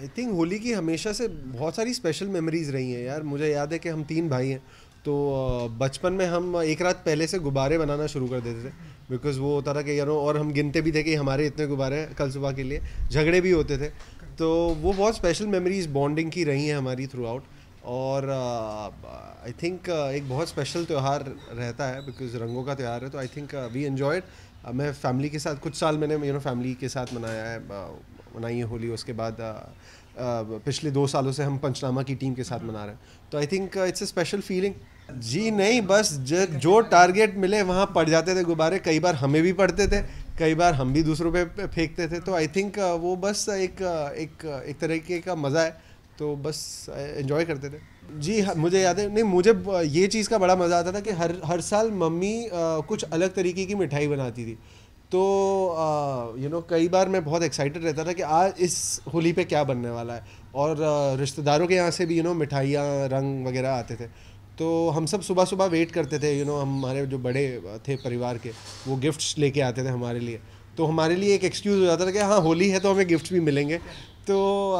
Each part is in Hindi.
आई थिंक होली की हमेशा से बहुत सारी स्पेशल मेमोरीज रही हैं यार। मुझे याद है कि हम तीन भाई हैं, तो बचपन में हम एक रात पहले से गुब्बारे बनाना शुरू कर देते थे। बिकॉज़ वो होता था कि और हम गिनते भी थे कि हमारे इतने गुब्बारे हैं कल सुबह के लिए। झगड़े भी होते थे। तो वो बहुत स्पेशल मेमोरीज बॉन्डिंग की रही हैं हमारी थ्रू आउट। और आई थिंक एक बहुत स्पेशल त्यौहार रहता है, बिकॉज रंगों का त्यौहार है। तो आई थिंक वी एन्जॉयड। मैं फैमिली के साथ कुछ साल मैंने फैमिली के साथ मनाया है, मनाई है होली। उसके बाद पिछले 2 सालों से हम पंचनामा की टीम के साथ मना रहे हैं। तो I think it's a special feeling. जी नहीं, बस जो टारगेट मिले वहाँ पड़ जाते थे गुब्बारे। कई बार हमें भी पड़ते थे, कई बार हम भी दूसरों पे फेंकते थे। तो आई थिंक वो बस एक तरीके का मज़ा है। तो बस एंजॉय करते थे। जी हाँ, मुझे याद है। नहीं, मुझे ये चीज़ का बड़ा मज़ा आता था कि हर साल मम्मी कुछ अलग तरीके की मिठाई बनाती थी। तो कई बार मैं बहुत एक्साइटेड रहता था कि आज इस होली पे क्या बनने वाला है। और रिश्तेदारों के यहाँ से भी मिठाइयाँ, रंग वगैरह आते थे। तो हम सब सुबह सुबह वेट करते थे। हमारे जो बड़े थे परिवार के, वो गिफ्ट्स लेके आते थे हमारे लिए। तो हमारे लिए एक एक्सक्यूज़ हो जाता था कि हाँ, होली है तो हमें गिफ्ट्स भी मिलेंगे। तो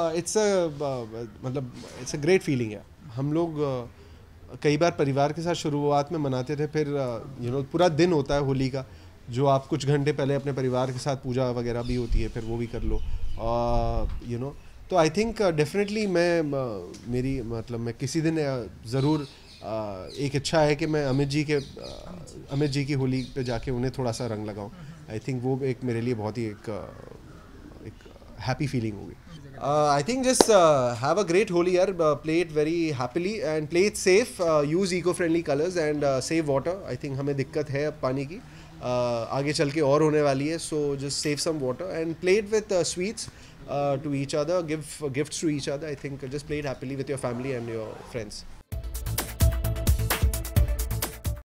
इट्स अ ग्रेट फीलिंग है। हम लोग कई बार परिवार के साथ शुरुआत में मनाते थे। फिर पूरा दिन होता है होली का, जो आप कुछ घंटे पहले अपने परिवार के साथ पूजा वगैरह भी होती है, फिर वो भी कर लो। तो आई थिंक डेफिनेटली मेरी मैं किसी दिन ज़रूर एक इच्छा है कि मैं अमित जी की होली पे जाके उन्हें थोड़ा सा रंग लगाऊं। आई थिंक वो एक मेरे लिए बहुत ही एक हैप्पी फीलिंग होगी। I think just have a great Holi year. Play it very happily and play it safe. Use eco-friendly colors and save water. I think हमें दिक्कत है अब पानी की, आगे चल के और होने वाली है. So just save some water and play it with sweets to each other. Give gifts to each other. I think just play it happily with your family and your friends.